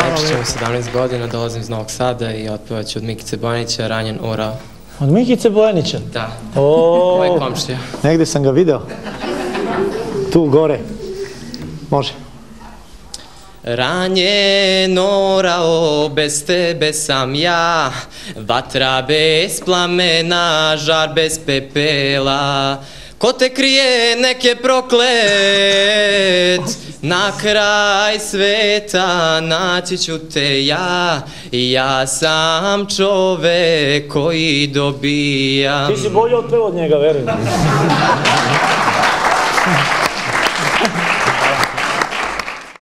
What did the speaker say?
Lečić imam 17 godina, dolazim iz Novog Sada i otpevat ću od Mikice Bojanića, Ranjen Ura. Od Mikice Bojanića? Da, moj komšija. Negde sam ga video. Tu gore. Može. Ranjen orao, bez tebe sam ja, vatra bez plamena, žar bez pepela. Ko te krije, nek je proklet, na kraj sveta naći ću te ja. Ja sam čovek koji dobijam. Ti si bolje otpeo od njega, verujem.